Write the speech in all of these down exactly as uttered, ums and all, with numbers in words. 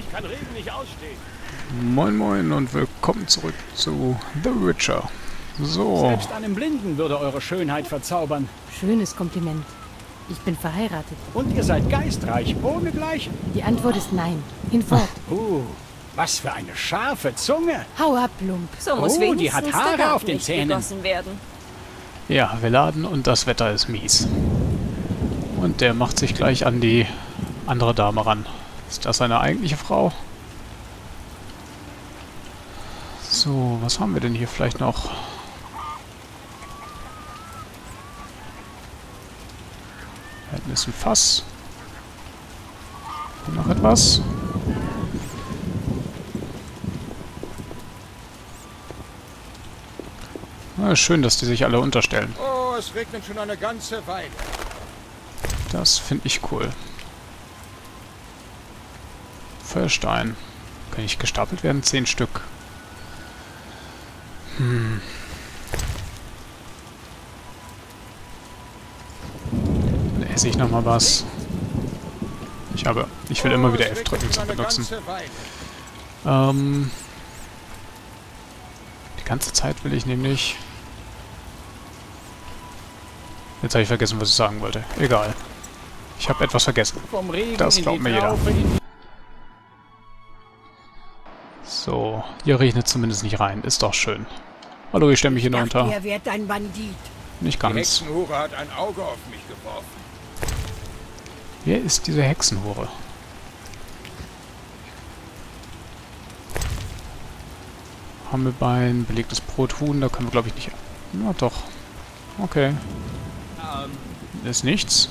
Ich kann Regen nicht ausstehen. Moin moin und willkommen zurück zu The Witcher. So. Selbst einem Blinden würde eure Schönheit verzaubern. Schönes Kompliment. Ich bin verheiratet. Und ihr seid geistreich, ohne Gleichen. Die Antwort ist nein. Hinfort. Uh, was für eine scharfe Zunge. Hau ab, Lump. So muss Oh, die hat wenigstens Haare der Garten auf den nicht Zähnen. gegossen werden. Ja, wir laden und das Wetter ist mies. Und der macht sich gleich an die andere Dame ran. Ist das seine eigentliche Frau? So, was haben wir denn hier vielleicht noch? Da hinten ist ein Fass. Hier noch etwas. Na, schön, dass die sich alle unterstellen. Oh, es regnet schon eine ganze Weile. Das finde ich cool. Feuerstein. Kann ich gestapelt werden? Zehn Stück. Hm. Dann esse ich nochmal was. Ich habe... Ich will immer wieder F drücken zu benutzen. Ähm... Die ganze Zeit will ich nämlich... Jetzt habe ich vergessen, was ich sagen wollte. Egal. Ich habe etwas vergessen. Vom Regen Das in glaubt die mir jeder. Traufe in- So, hier regnet zumindest nicht rein. Ist doch schön. Hallo, ich stelle mich hier noch unter. Ihr werdet ein Bandit. Nicht Die ganz. Hexenhure hat ein Auge auf mich geworfen. Wer ist diese Hexenhure? Hammelbein, belegtes Brot, Huhn, da können wir glaube ich nicht... Na doch. Okay. Ist nichts.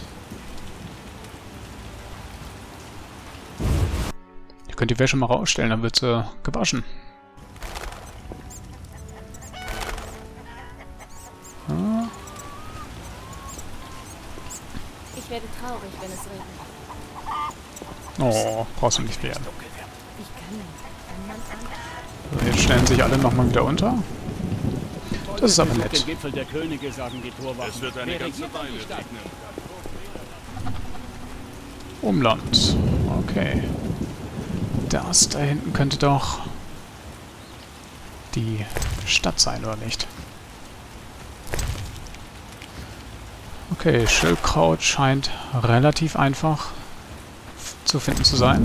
Ihr könnt die Wäsche mal rausstellen, dann wird sie gewaschen. Ah. Ich werde traurig, wenn es regnet. Oh, brauchst du nicht werden. Ich kann nicht. Ein Mann an. So, jetzt stellen sich alle nochmal wieder unter. Das ist aber Den nett. Gipfel der Könige, sagen die Torwachen. Es wird eine Wer ganze regiert denn die Weile Stadt? regnen. Umland. Okay. Das da hinten könnte doch die Stadt sein, oder nicht? Okay, Schildkraut scheint relativ einfach zu finden zu sein.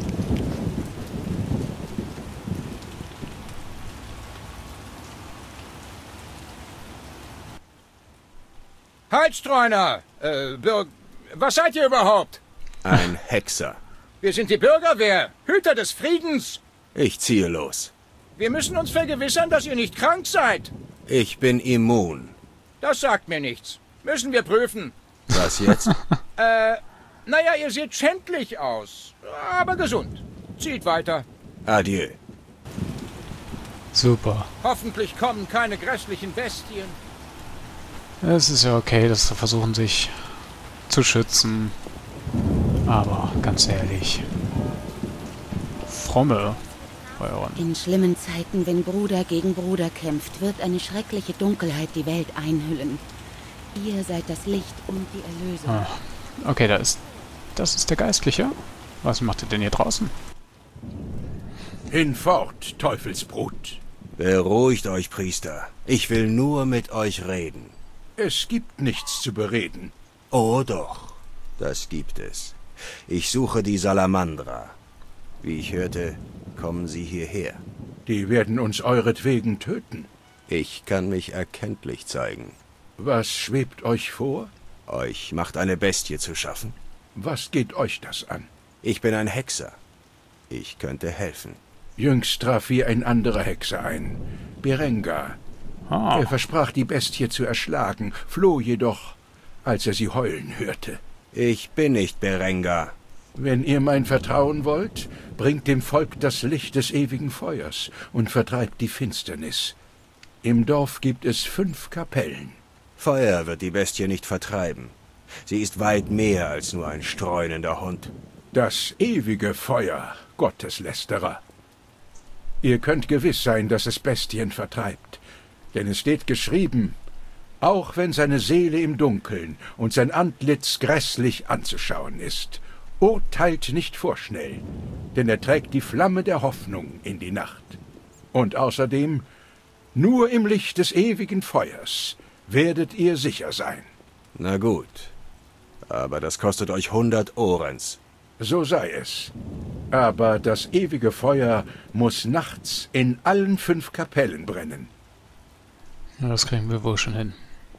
Halt, Streuner! Äh, Bürg... Was seid ihr überhaupt? Ein Hexer. Wir sind die Bürgerwehr, Hüter des Friedens. Ich ziehe los. Wir müssen uns vergewissern, dass ihr nicht krank seid. Ich bin immun. Das sagt mir nichts. Müssen wir prüfen. Was jetzt? Äh, naja, ihr seht schändlich aus, aber gesund. Zieht weiter. Adieu. Super. Hoffentlich kommen keine grässlichen Bestien. Es ist ja okay, dass sie versuchen, sich zu schützen. Aber ganz ehrlich. Fromme euren. In schlimmen Zeiten, wenn Bruder gegen Bruder kämpft, wird eine schreckliche Dunkelheit die Welt einhüllen. Ihr seid das Licht und die Erlösung. Ah, okay, da ist... Das ist der Geistliche. Was macht ihr denn hier draußen? Hinfort, Teufelsbrut. Beruhigt euch, Priester. Ich will nur mit euch reden. Es gibt nichts zu bereden. Oh doch, das gibt es. Ich suche die Salamandra. Wie ich hörte, kommen sie hierher. Die werden uns euretwegen töten. Ich kann mich erkenntlich zeigen. Was schwebt euch vor? Euch macht eine Bestie zu schaffen. Was geht euch das an? Ich bin ein Hexer. Ich könnte helfen. Jüngst traf hier ein anderer Hexer ein, Berengar. Ah, Er versprach, die Bestie zu erschlagen, floh jedoch, als er sie heulen hörte. Ich bin nicht Berengar. Wenn ihr mein Vertrauen wollt, bringt dem Volk das Licht des ewigen Feuers und vertreibt die Finsternis. Im Dorf gibt es fünf Kapellen. Feuer wird die Bestie nicht vertreiben. Sie ist weit mehr als nur ein streunender Hund. Das ewige Feuer, Gotteslästerer. Ihr könnt gewiss sein, dass es Bestien vertreibt. Denn es steht geschrieben, auch wenn seine Seele im Dunkeln und sein Antlitz grässlich anzuschauen ist, Urteilt nicht vorschnell, denn er trägt die Flamme der Hoffnung in die Nacht. Und außerdem, nur im Licht des ewigen Feuers werdet ihr sicher sein. Na gut, aber das kostet euch hundert Orens. So sei es. Aber das ewige Feuer muss nachts in allen fünf Kapellen brennen. Ja, das kriegen wir wohl schon hin.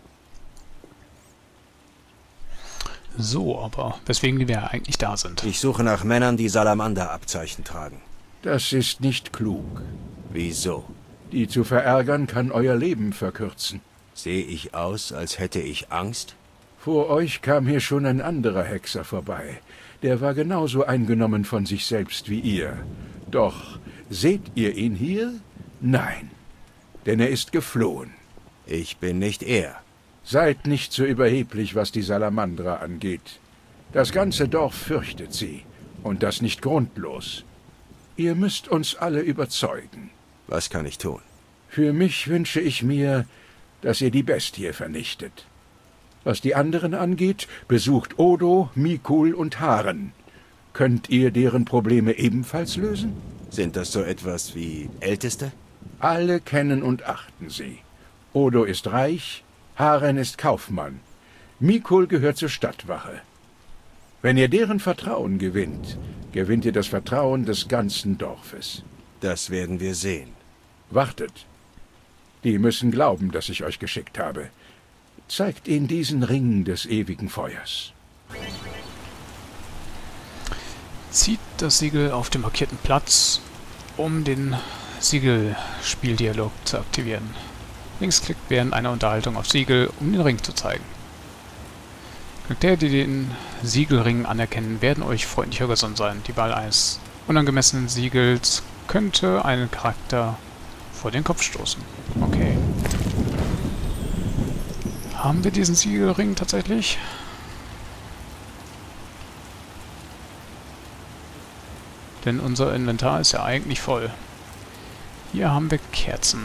So, aber weswegen wir eigentlich da sind. Ich suche nach Männern, die Salamander-Abzeichen tragen. Das ist nicht klug. Wieso? Die zu verärgern kann euer Leben verkürzen. Sehe ich aus, als hätte ich Angst? Vor euch kam hier schon ein anderer Hexer vorbei. Der war genauso eingenommen von sich selbst wie ihr. Doch seht ihr ihn hier? Nein, denn er ist geflohen. Ich bin nicht er. Seid nicht so überheblich, was die Salamandra angeht. Das ganze Dorf fürchtet sie, und das nicht grundlos. Ihr müsst uns alle überzeugen. Was kann ich tun? Für mich wünsche ich mir, dass ihr die Bestie vernichtet. Was die anderen angeht, besucht Odo, Mikul und Haren. Könnt ihr deren Probleme ebenfalls lösen? Sind das so etwas wie Älteste? Alle kennen und achten sie. Odo ist reich, Haren ist Kaufmann. Mikul gehört zur Stadtwache. Wenn ihr deren Vertrauen gewinnt, gewinnt ihr das Vertrauen des ganzen Dorfes. Das werden wir sehen. Wartet. Die müssen glauben, dass ich euch geschickt habe. Zeigt ihnen diesen Ring des ewigen Feuers. Zieht das Siegel auf dem markierten Platz, um den Siegelspieldialog zu aktivieren. Links klickt während einer Unterhaltung auf Siegel, um den Ring zu zeigen. Charaktere, die den Siegelring anerkennen, werden euch freundlicher gesonnen sein. Die Wahl eines unangemessenen Siegels könnte einen Charakter vor den Kopf stoßen. Okay. Haben wir diesen Siegelring tatsächlich? Denn unser Inventar ist ja eigentlich voll. Hier haben wir Kerzen.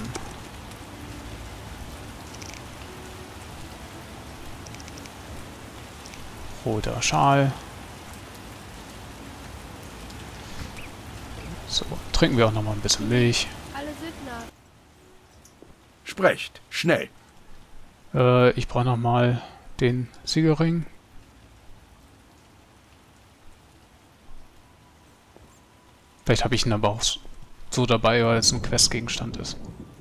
Roter Schal. So, trinken wir auch noch mal ein bisschen Milch. Alle Südner. Sprecht, schnell. Äh, ich brauche noch mal den Siegelring. Vielleicht habe ich ihn aber auch so dabei, weil es ein Questgegenstand ist.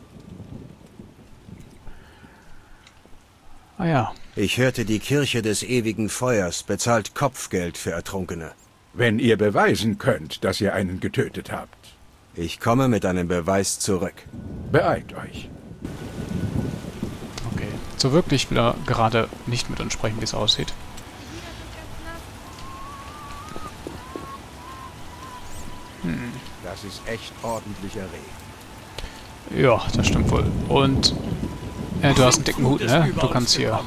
Ah ja. Ich hörte, die Kirche des ewigen Feuers bezahlt Kopfgeld für Ertrunkene. Wenn ihr beweisen könnt, dass ihr einen getötet habt. Ich komme mit einem Beweis zurück. Beeilt euch. Okay. So wirklich will er gerade nicht mit uns sprechen, wie es aussieht. Hm. Das ist echt ordentlicher Regen. Ja, das stimmt wohl. Und äh, du hast einen dicken Hut, ne? Du kannst hier...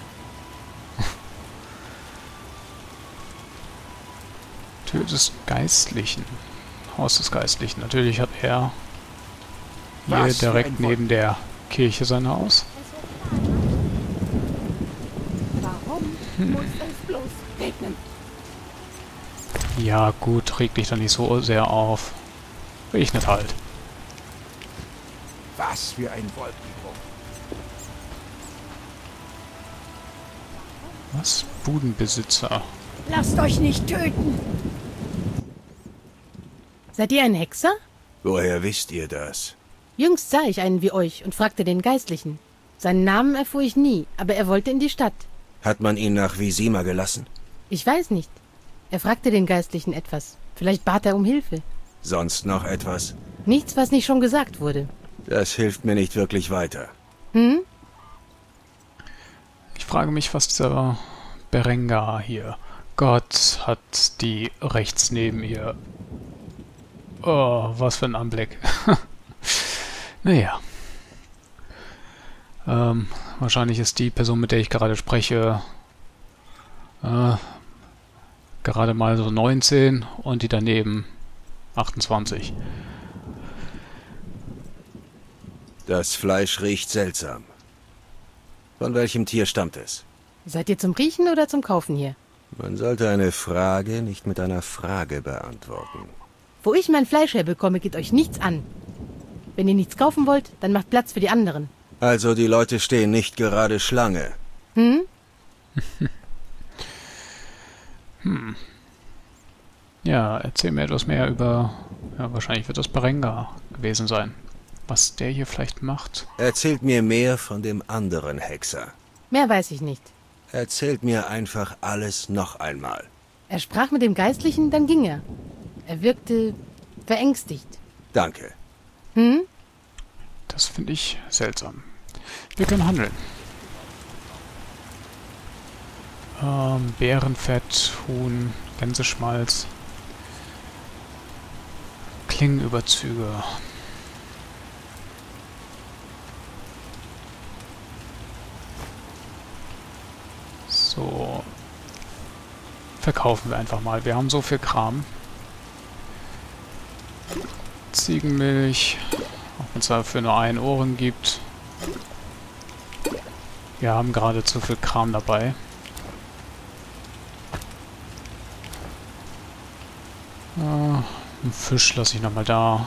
Tür des Geistlichen. Haus des Geistlichen. Natürlich hat er hier Was für direkt ein neben der Kirche sein Haus. Warum Hm. muss es bloß regnen? Ja gut, reg dich doch nicht so sehr auf. Regnet halt. Was für ein Wolkenbruch. Was? Budenbesitzer. Lasst euch nicht töten! Seid ihr ein Hexer? Woher wisst ihr das? Jüngst sah ich einen wie euch und fragte den Geistlichen. Seinen Namen erfuhr ich nie, aber er wollte in die Stadt. Hat man ihn nach Visima gelassen? Ich weiß nicht. Er fragte den Geistlichen etwas. Vielleicht bat er um Hilfe. Sonst noch etwas? Nichts, was nicht schon gesagt wurde. Das hilft mir nicht wirklich weiter. Hm? Ich frage mich, was dieser Berengar hier... Gott hat die rechts neben ihr... Oh, was für ein Anblick. Naja. Ähm, wahrscheinlich ist die Person, mit der ich gerade spreche, äh, gerade mal so neunzehn und die daneben achtundzwanzig. Das Fleisch riecht seltsam. Von welchem Tier stammt es? Seid ihr zum Riechen oder zum Kaufen hier? Man sollte eine Frage nicht mit einer Frage beantworten. Wo ich mein Fleisch herbekomme, geht euch nichts an. Wenn ihr nichts kaufen wollt, dann macht Platz für die anderen. Also die Leute stehen nicht gerade Schlange. Hm? hm. Ja, erzähl mir etwas mehr über... Ja, wahrscheinlich wird das Berengar gewesen sein. Was der hier vielleicht macht. Erzählt mir mehr von dem anderen Hexer. Mehr weiß ich nicht. Erzählt mir einfach alles noch einmal. Er sprach mit dem Geistlichen, dann ging er. Er wirkte verängstigt. Danke. Hm? Das finde ich seltsam. Wir können handeln. Ähm, Bärenfett, Huhn, Gänseschmalz, Klingenüberzüge. So. Verkaufen wir einfach mal. Wir haben so viel Kram. Ziegenmilch. Auch wenn es dafür nur einen Ohren gibt. Wir haben gerade zu viel Kram dabei. Äh, einen Fisch lasse ich nochmal da.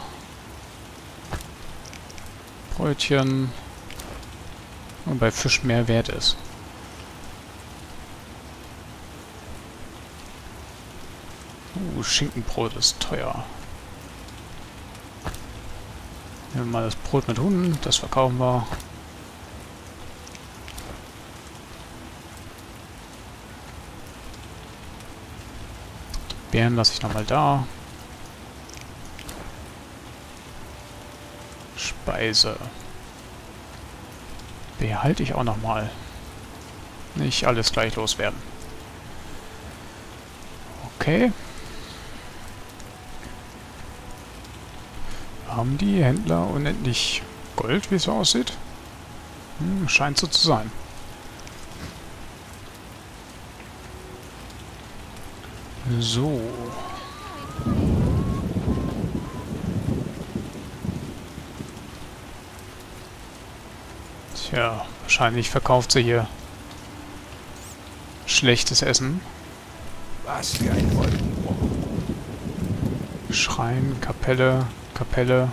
Brötchen. Und bei Fisch mehr wert ist. Uh, Schinkenbrot ist teuer. Nehmen wir mal das Brot mit Hunden, das verkaufen wir. Die Beeren lasse ich nochmal da. Speise. Behalte ich auch nochmal. Nicht alles gleich loswerden. Okay. Haben die Händler unendlich Gold, wie es so aussieht? Hm, scheint so zu sein. So. Tja, wahrscheinlich verkauft sie hier schlechtes Essen. Was für ein Wolkenbruch. Schrein, Kapelle, Kapelle.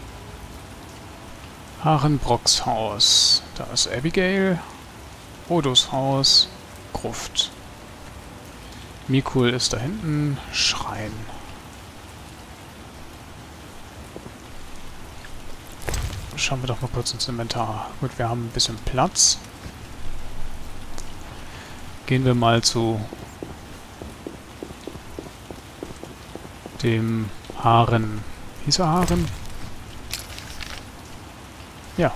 Harenbrocks Haus. Da ist Abigail. Odos Haus. Gruft. Mikul ist da hinten. Schrein. Schauen wir doch mal kurz ins Inventar. Gut, wir haben ein bisschen Platz. Gehen wir mal zu dem Haren. Hieß er Haren? Ja.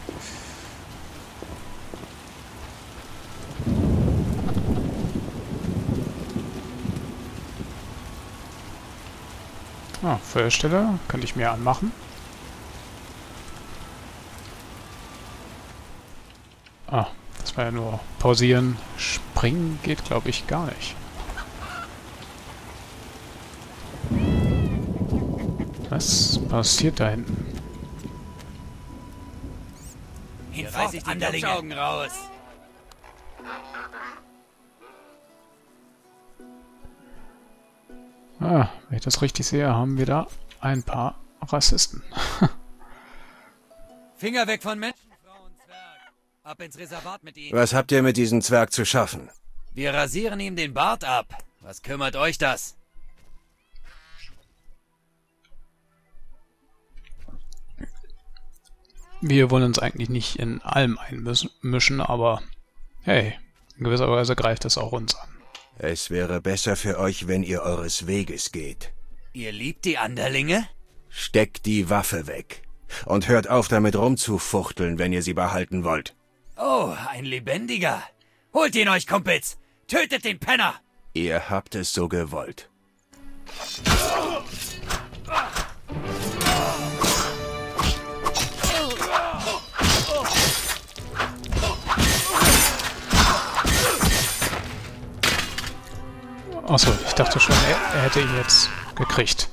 Ah, Feuerstelle könnte ich mir anmachen. Ah, das war ja nur pausieren. Springen geht, glaube ich, gar nicht. Was passiert da hinten? Hier reiß ich die Augen raus. Ah, wenn ich das richtig sehe, haben wir da ein paar Rassisten. Finger weg von Menschen, Frau und Zwerg. Ab ins Reservat mit ihnen. Was habt ihr mit diesem Zwerg zu schaffen? Wir rasieren ihm den Bart ab. Was kümmert euch das? Wir wollen uns eigentlich nicht in allem einmischen, aber hey, in gewisser Weise greift es auch uns an. Es wäre besser für euch, wenn ihr eures Weges geht. Ihr liebt die Anderlinge? Steckt die Waffe weg. Und hört auf damit rumzufuchteln, wenn ihr sie behalten wollt. Oh, ein Lebendiger. Holt ihn euch, Kumpels. Tötet den Penner. Ihr habt es so gewollt. Achso, ich dachte schon, er, er hätte ihn jetzt gekriegt.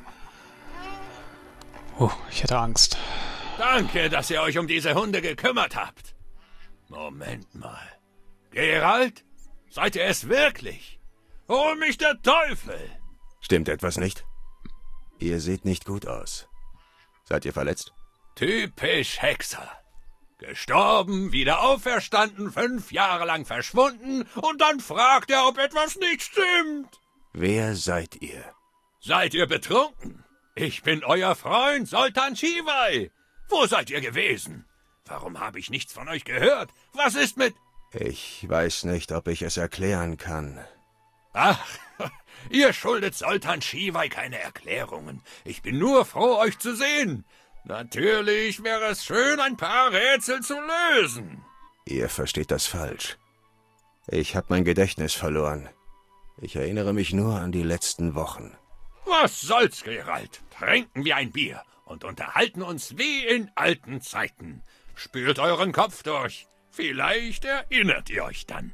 Oh, ich hätte Angst. Danke, dass ihr euch um diese Hunde gekümmert habt. Moment mal. Geralt? Seid ihr es wirklich? Hol mich der Teufel! Stimmt etwas nicht? Ihr seht nicht gut aus. Seid ihr verletzt? Typisch Hexer. Gestorben, wieder auferstanden, fünf Jahre lang verschwunden und dann fragt er, ob etwas nicht stimmt. Wer seid ihr? Seid ihr betrunken? Ich bin euer Freund Soltan Chivay. Wo seid ihr gewesen? Warum habe ich nichts von euch gehört? Was ist mit... Ich weiß nicht, ob ich es erklären kann. Ach, ihr schuldet Soltan Chivay keine Erklärungen. Ich bin nur froh, euch zu sehen. Natürlich wäre es schön, ein paar Rätsel zu lösen. Ihr versteht das falsch. Ich habe mein Gedächtnis verloren. Ich erinnere mich nur an die letzten Wochen. Was soll's, Geralt? Trinken wir ein Bier und unterhalten uns wie in alten Zeiten. Spült euren Kopf durch. Vielleicht erinnert ihr euch dann.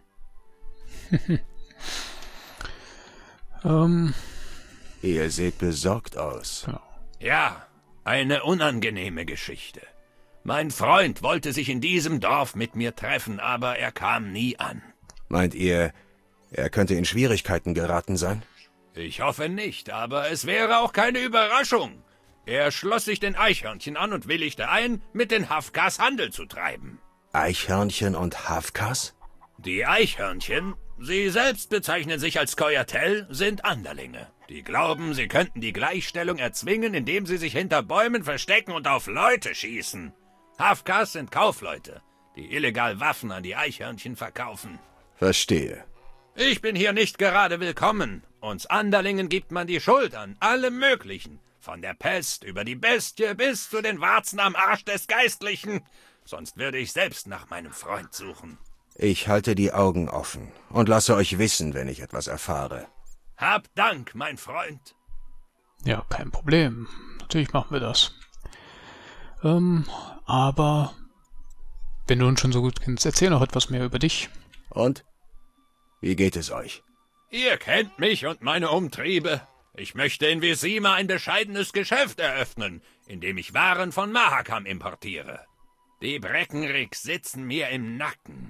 ähm. Ihr seht besorgt aus. Genau. Ja, eine unangenehme Geschichte. Mein Freund wollte sich in diesem Dorf mit mir treffen, aber er kam nie an. Meint ihr, er könnte in Schwierigkeiten geraten sein? Ich hoffe nicht, aber es wäre auch keine Überraschung. Er schloss sich den Eichhörnchen an und willigte ein, mit den Hafkas Handel zu treiben. Eichhörnchen und Hafkas? Die Eichhörnchen, sie selbst bezeichnen sich als Coyatel, sind Anderlinge. Die glauben, sie könnten die Gleichstellung erzwingen, indem sie sich hinter Bäumen verstecken und auf Leute schießen. Hafkas sind Kaufleute, die illegal Waffen an die Eichhörnchen verkaufen. Verstehe. Ich bin hier nicht gerade willkommen. Uns Anderlingen gibt man die Schuld an allem Möglichen. Von der Pest über die Bestie bis zu den Warzen am Arsch des Geistlichen. Sonst würde ich selbst nach meinem Freund suchen. Ich halte die Augen offen und lasse euch wissen, wenn ich etwas erfahre. Hab Dank, mein Freund. Ja, kein Problem. Natürlich machen wir das. Ähm, aber wenn du uns schon so gut kennst, erzähl noch etwas mehr über dich. Und? Wie geht es euch? Ihr kennt mich und meine Umtriebe. Ich möchte in Vizima ein bescheidenes Geschäft eröffnen, in dem ich Waren von Mahakam importiere. Die Breckenrix sitzen mir im Nacken.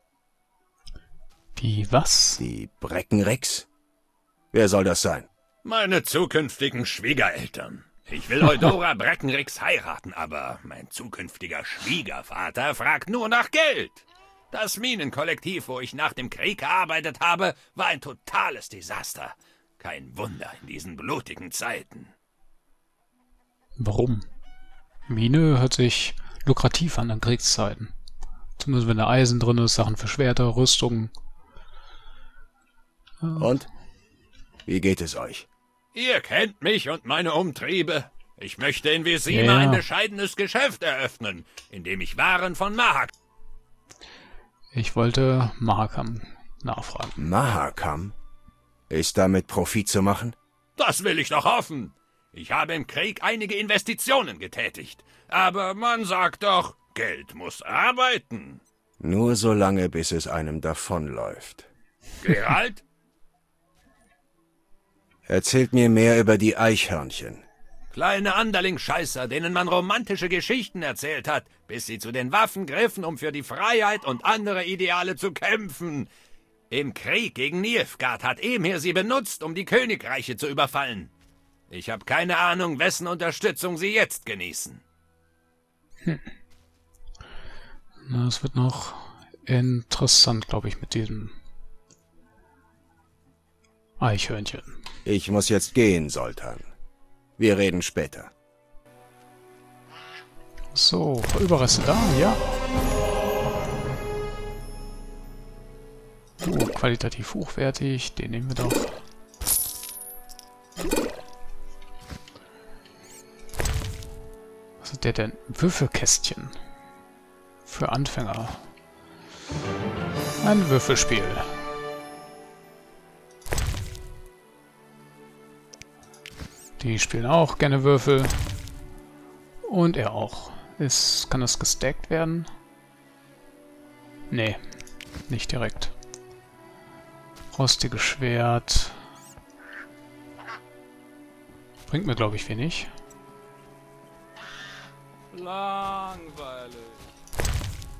Die was? Die Breckenrix? Wer soll das sein? Meine zukünftigen Schwiegereltern. Ich will Eudora Breckenrix heiraten, aber mein zukünftiger Schwiegervater fragt nur nach Geld. Das Minenkollektiv, wo ich nach dem Krieg gearbeitet habe, war ein totales Desaster. Kein Wunder in diesen blutigen Zeiten. Warum? Mine hört sich lukrativ an an Kriegszeiten. Zumindest wenn da Eisen drin ist, Sachen für Schwerter, Rüstungen. Und? Wie geht es euch? Ihr kennt mich und meine Umtriebe. Ich möchte in Vizima ja. ein bescheidenes Geschäft eröffnen, in dem ich Waren von Mahakam... Ich wollte Mahakam nachfragen. Mahakam? Ist damit Profit zu machen? Das will ich doch hoffen. Ich habe im Krieg einige Investitionen getätigt. Aber man sagt doch, Geld muss arbeiten. Nur so lange, bis es einem davonläuft. Geralt? Erzählt mir mehr über die Eichhörnchen. Kleine Anderling-Scheißer, denen man romantische Geschichten erzählt hat, bis sie zu den Waffen griffen, um für die Freiheit und andere Ideale zu kämpfen. Im Krieg gegen Nilfgaard hat Emir sie benutzt, um die Königreiche zu überfallen. Ich habe keine Ahnung, wessen Unterstützung sie jetzt genießen. Hm. Na, es wird noch interessant, glaube ich, mit diesem Eichhörnchen. Ich muss jetzt gehen, Soltan. Wir reden später. So, Überreste da, ja. Oh, qualitativ hochwertig, den nehmen wir doch. Was ist der denn? Würfelkästchen. Für Anfänger. Ein Würfelspiel. Die spielen auch gerne Würfel. Und er auch. Ist, kann das gestackt werden? Nee, nicht direkt. Rostiges Schwert. Bringt mir, glaube ich, wenig. Langweilig.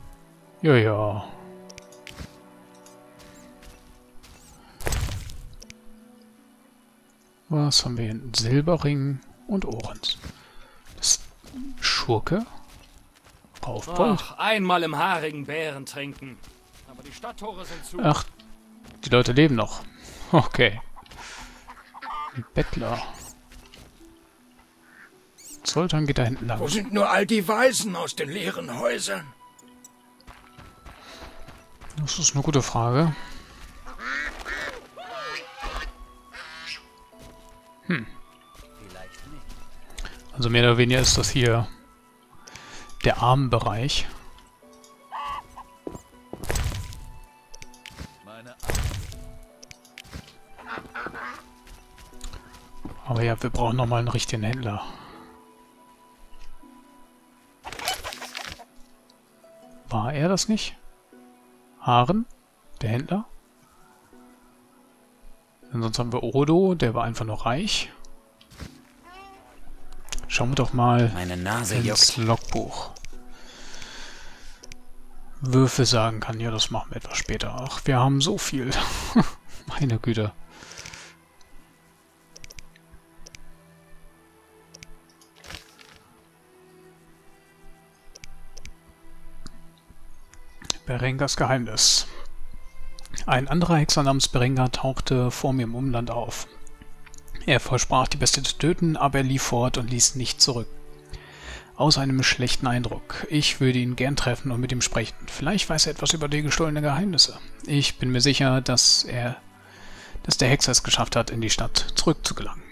Ja, ja. Was haben wir hier? Ein Silberring und Ohrens. Das Schurke? Raufbold? Ach, einmal im haarigen Bären trinken. Aber die Stadttore sind zu. Ach, die Leute leben noch. Okay. Ein Bettler. Zoltan geht da hinten lang. Wo sind nur all die Weisen aus den leeren Häusern? Das ist eine gute Frage. Hm. Also mehr oder weniger ist das hier der Armenbereich. Aber ja, wir brauchen nochmal einen richtigen Händler. War er das nicht? Haren? Der Händler? Und sonst haben wir Odo, der war einfach nur reich. Schauen wir doch mal Meine Nase ins Logbuch. Würfel sagen kann, ja, das machen wir etwas später. Ach, wir haben so viel. Meine Güte. Berengars Geheimnis. Ein anderer Hexer namens Berengar tauchte vor mir im Umland auf. Er versprach, die Bestie zu töten, aber er lief fort und ließ nicht zurück. Aus einem schlechten Eindruck. Ich würde ihn gern treffen und mit ihm sprechen. Vielleicht weiß er etwas über die gestohlenen Geheimnisse. Ich bin mir sicher, dass er, dass der Hexer es geschafft hat, in die Stadt zurückzugelangen.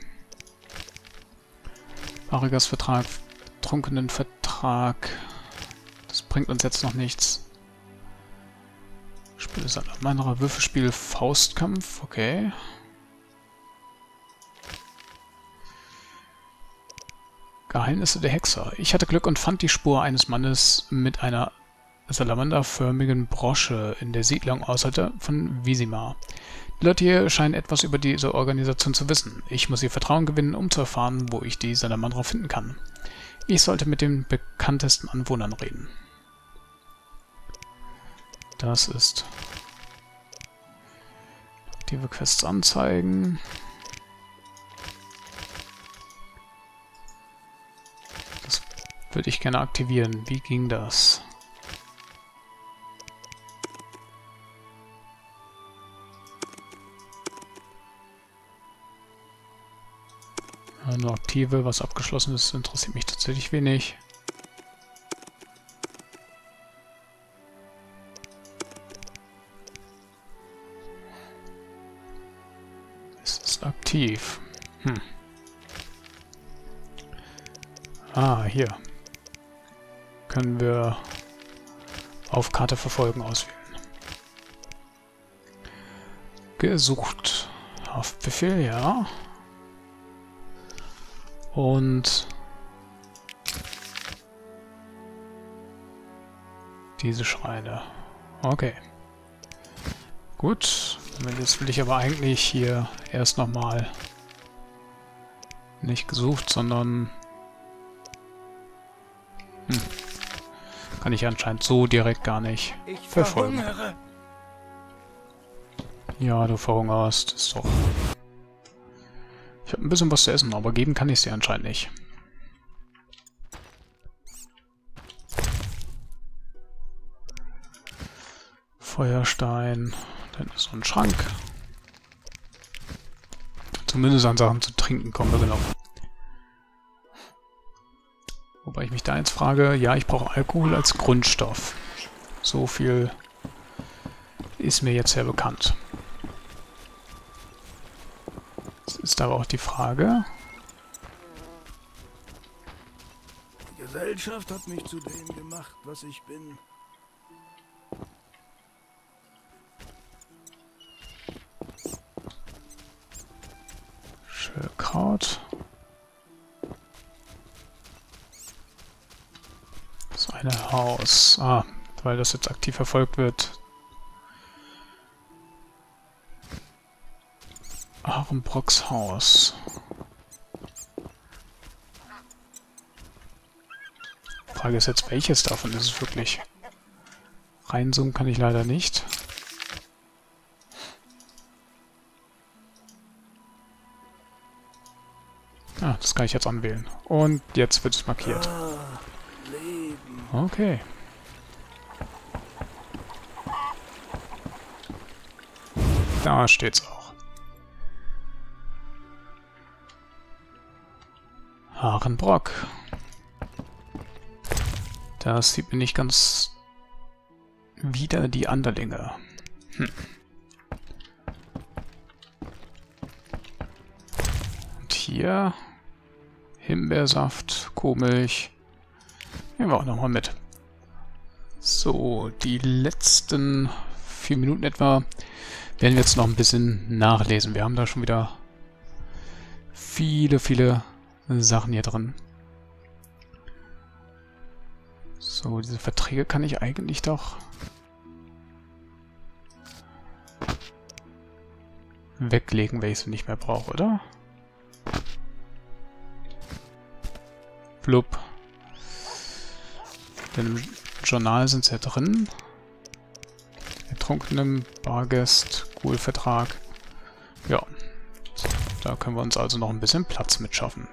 Barrigas Vertrag, trunkenen Vertrag. Das bringt uns jetzt noch nichts. Spiel Salamander, Würfelspiel, Faustkampf, okay. Geheimnisse der Hexer. Ich hatte Glück und fand die Spur eines Mannes mit einer salamanderförmigen Brosche in der Siedlung außerhalb von Vizimar. Die Leute hier scheinen etwas über diese Organisation zu wissen. Ich muss ihr Vertrauen gewinnen, um zu erfahren, wo ich die Salamandra finden kann. Ich sollte mit den bekanntesten Anwohnern reden. Das ist aktive Quests anzeigen. Das würde ich gerne aktivieren. Wie ging das? Ja, nur aktive, was abgeschlossen ist, interessiert mich tatsächlich wenig. Aktiv. Hm. Ah, hier. Können wir auf Karte verfolgen auswählen. Gesucht. Haftbefehl, ja. Und diese Schreine. Okay. Gut. Jetzt will ich aber eigentlich hier erst nochmal nicht gesucht, sondern hm, kann ich anscheinend so direkt gar nicht verfolgen. Ja, du verhungerst, ist doch. Ich habe ein bisschen was zu essen, aber geben kann ich es dir anscheinend nicht. Feuerstein. Dann ist so ein Schrank. Zumindest an Sachen zu trinken kommen wir genau. Wobei ich mich da jetzt frage, ja, ich brauche Alkohol als Grundstoff. So viel ist mir jetzt sehr bekannt. Jetzt ist aber auch die Frage. Die Gesellschaft hat mich zu dem gemacht, was ich bin. Schöllkraut. Das eine Haus. Ah, weil das jetzt aktiv verfolgt wird. Arenbrocks Haus. Frage ist jetzt, welches davon ist es wirklich? Reinzoomen kann ich leider nicht. kann ich jetzt anwählen. Und jetzt wird es markiert. Okay. Da steht's auch. Harenbrock. Das sieht mir nicht ganz wieder die Anderlinge. Hm. Und hier Himbeersaft, Kuhmilch. Nehmen wir auch nochmal mit. So, die letzten vier Minuten etwa werden wir jetzt noch ein bisschen nachlesen. Wir haben da schon wieder viele, viele Sachen hier drin. So, diese Verträge kann ich eigentlich doch weglegen, wenn ich sie nicht mehr brauche, oder? Blub. Denn im Journal sind sie ja drin. Ertrunkenem Bargest, Ghoul-Vertrag. Ja, da können wir uns also noch ein bisschen Platz mitschaffen.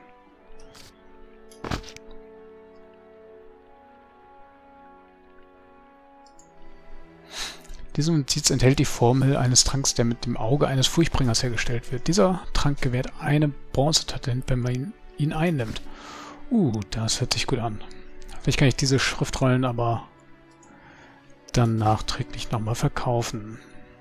Diese Notiz enthält die Formel eines Tranks, der mit dem Auge eines Furchtbringers hergestellt wird. Dieser Trank gewährt eine Bronzetalent, wenn man ihn, ihn einnimmt. Uh, das hört sich gut an. Vielleicht kann ich diese Schriftrollen aber dann nachträglich nochmal verkaufen.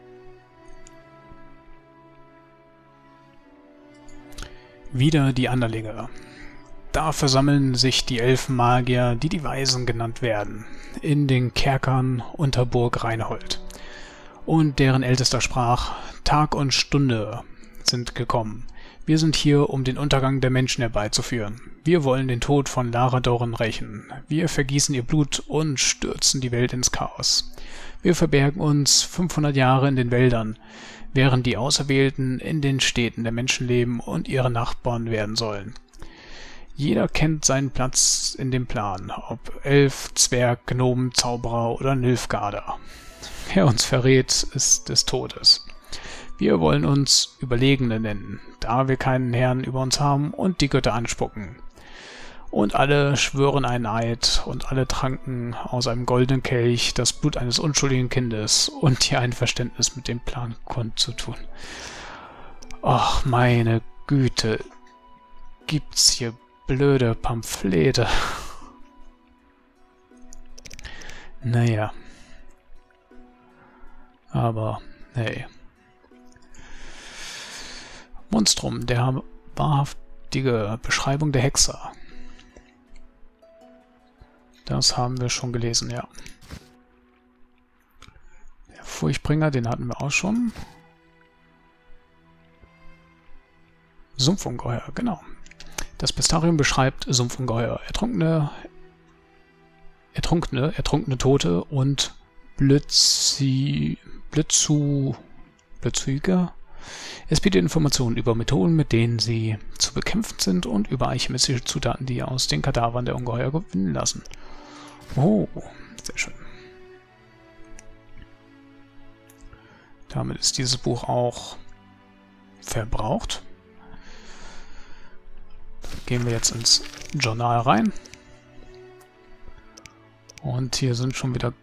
Wieder die Anderlinge. Da versammeln sich die Elfenmagier, die die Weisen genannt werden, in den Kerkern unter Burg Reinhold. Und deren Ältester sprach: Tag und Stunde sind gekommen. Wir sind hier, um den Untergang der Menschen herbeizuführen. Wir wollen den Tod von Laradoren rächen. Wir vergießen ihr Blut und stürzen die Welt ins Chaos. Wir verbergen uns fünfhundert Jahre in den Wäldern, während die Auserwählten in den Städten der Menschen leben und ihre Nachbarn werden sollen. Jeder kennt seinen Platz in dem Plan, ob Elf, Zwerg, Gnom, Zauberer oder Nilfgaarder. Wer uns verrät, ist des Todes. Wir wollen uns Überlegene nennen, da wir keinen Herrn über uns haben und die Götter anspucken. Und alle schwören einen Eid und alle tranken aus einem goldenen Kelch das Blut eines unschuldigen Kindes und ihr Einverständnis mit dem Plan kundzutun. Ach, meine Güte, gibt's hier blöde Pamphlete. Naja. Aber, hey. Monstrum, der wahrhaftige Beschreibung der Hexer. Das haben wir schon gelesen, ja. Der Furchtbringer, den hatten wir auch schon. Sumpfungeheuer, genau. Das Bestarium beschreibt Sumpfungeheuer, ertrunkene, ertrunkene, ertrunkene Tote und Blitzi, Blitzu, Blitzuiger. Es bietet Informationen über Methoden, mit denen sie zu bekämpfen sind, und über alchemistische Zutaten, die aus den Kadavern der Ungeheuer gewinnen lassen. Oh, sehr schön. Damit ist dieses Buch auch verbraucht. Gehen wir jetzt ins Journal rein. Und hier sind schon wieder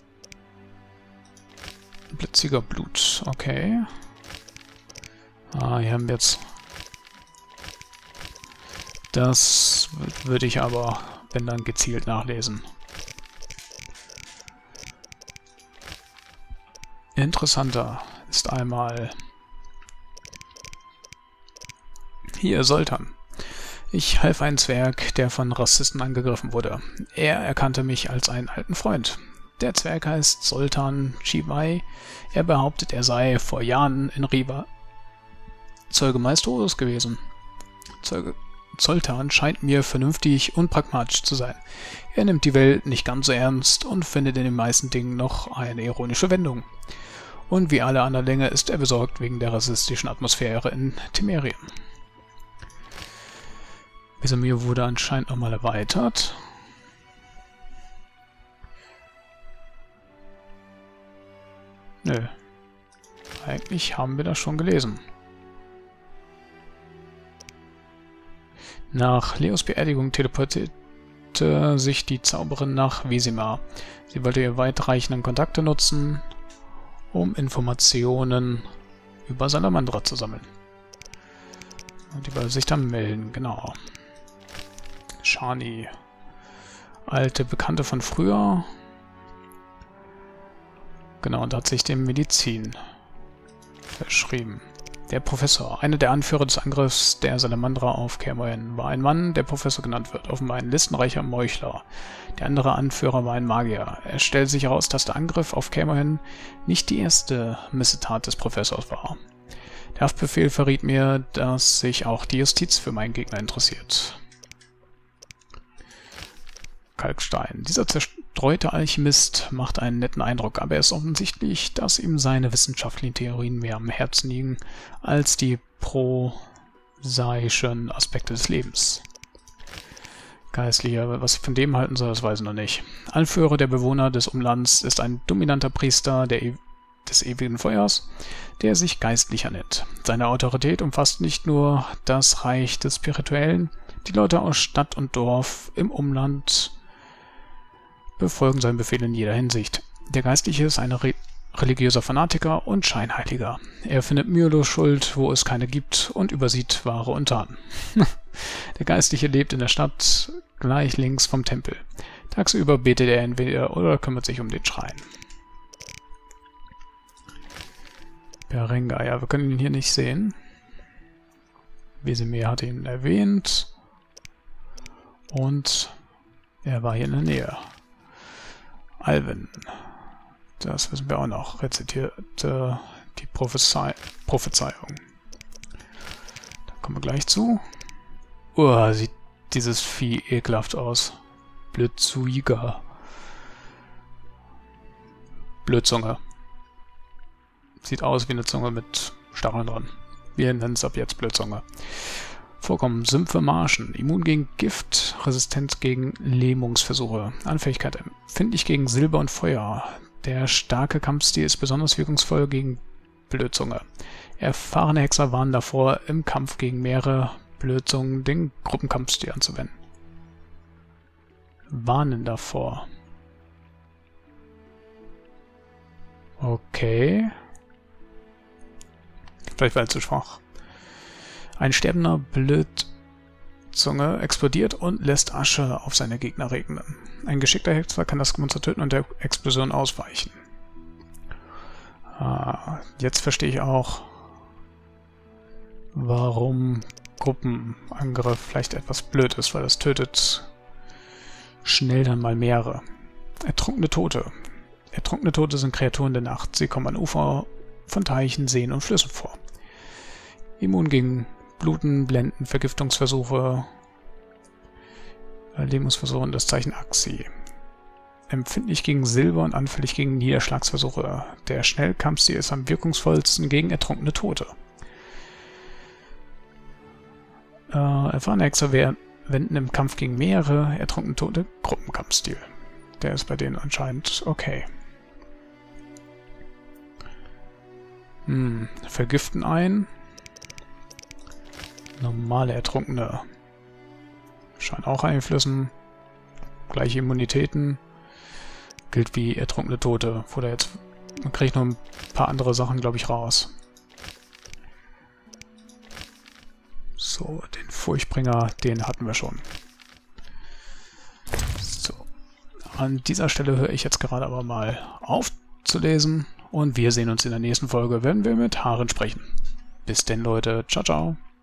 blitziger Blut. Okay. Ah, hier haben wir jetzt... Das würde ich aber, wenn dann, gezielt nachlesen. Interessanter ist einmal... Hier, Soltan. Ich half einen Zwerg, der von Rassisten angegriffen wurde. Er erkannte mich als einen alten Freund. Der Zwerg heißt Soltan Chivai. Er behauptet, er sei vor Jahren in Riva Zeuge meines Todes gewesen. Zeuge Zoltan scheint mir vernünftig und pragmatisch zu sein. Er nimmt die Welt nicht ganz so ernst und findet in den meisten Dingen noch eine ironische Wendung. Und wie alle Anderlinge ist er besorgt wegen der rassistischen Atmosphäre in Temerien. Vesemir wurde anscheinend nochmal erweitert. Nö. Eigentlich haben wir das schon gelesen. Nach Leos Beerdigung teleportierte sich die Zauberin nach Vizima. Sie wollte ihre weitreichenden Kontakte nutzen, um Informationen über Salamandra zu sammeln. Und die wollte sich dann melden, genau. Shani. Alte Bekannte von früher. Genau, und hat sich dem Medizin verschrieben. Der Professor, einer der Anführer des Angriffs der Salamandra auf Kaer Morhen, war ein Mann, der Professor genannt wird, offenbar ein listenreicher Meuchler. Der andere Anführer war ein Magier. Es stellt sich heraus, dass der Angriff auf Kaer Morhen nicht die erste Missetat des Professors war. Der Haftbefehl verriet mir, dass sich auch die Justiz für meinen Gegner interessiert. Kalkstein. Dieser zerstreute Alchemist macht einen netten Eindruck, aber es ist offensichtlich, dass ihm seine wissenschaftlichen Theorien mehr am Herzen liegen als die prosaischen Aspekte des Lebens. Geistlicher, was ich von dem halten soll, das weiß ich noch nicht. Anführer der Bewohner des Umlands ist ein dominanter Priester der e des ewigen Feuers, der sich Geistlicher nennt. Seine Autorität umfasst nicht nur das Reich des Spirituellen, die Leute aus Stadt und Dorf im Umland befolgen seinen Befehl in jeder Hinsicht. Der Geistliche ist ein re religiöser Fanatiker und Scheinheiliger. Er findet mühelos Schuld, wo es keine gibt, und übersieht wahre Untaten. Der Geistliche lebt in der Stadt, gleich links vom Tempel. Tagsüber betet er entweder oder kümmert sich um den Schrein. Berengar, ja, wir können ihn hier nicht sehen. Vesemir hat ihn erwähnt. Und er war hier in der Nähe. Alvin. Das wissen wir auch noch. Rezitierte die Prophezei Prophezeiung. Da kommen wir gleich zu. Oh, sieht dieses Vieh ekelhaft aus. Blödzuiger. Blödzunge. Sieht aus wie eine Zunge mit Stacheln dran. Wir nennen es ab jetzt Blödzunge. Vorkommen Sümpfe, Marschen, immun gegen Gift, resistent gegen Lähmungsversuche, Anfälligkeit empfindlich gegen Silber und Feuer. Der starke Kampfstil ist besonders wirkungsvoll gegen Blödzunge. Erfahrene Hexer warnen davor, im Kampf gegen mehrere Blödzungen den Gruppenkampfstil anzuwenden. Warnen davor. Okay. Vielleicht war er zu schwach. Ein sterbender Blödzunge explodiert und lässt Asche auf seine Gegner regnen. Ein geschickter Hexer kann das Monster töten und der Explosion ausweichen. Ah, jetzt verstehe ich auch, warum Gruppenangriff vielleicht etwas blöd ist, weil das tötet schnell dann mal mehrere. Ertrunkene Tote. Ertrunkene Tote sind Kreaturen der Nacht. Sie kommen an Ufer von Teichen, Seen und Flüssen vor. Immun gegen Bluten, Blenden, Vergiftungsversuche, Lähmungsversuche und das Zeichen Axi. Empfindlich gegen Silber und anfällig gegen Niederschlagsversuche. Der Schnellkampfstil ist am wirkungsvollsten gegen ertrunkene Tote. Äh, erfahrene Hexer wenden im Kampf gegen mehrere ertrunkene Tote Gruppenkampfstil. Der ist bei denen anscheinend okay. Hm, vergiften ein. Normale Ertrunkene. Scheint auch einflüssen. Gleiche Immunitäten. Gilt wie ertrunkene Tote. Oder jetzt man kriegt noch ein paar andere Sachen, glaube ich, raus. So, den Furchtbringer, den hatten wir schon. So. An dieser Stelle höre ich jetzt gerade aber mal auf zu lesen. Und wir sehen uns in der nächsten Folge, wenn wir mit Haaren sprechen. Bis denn, Leute. Ciao, ciao.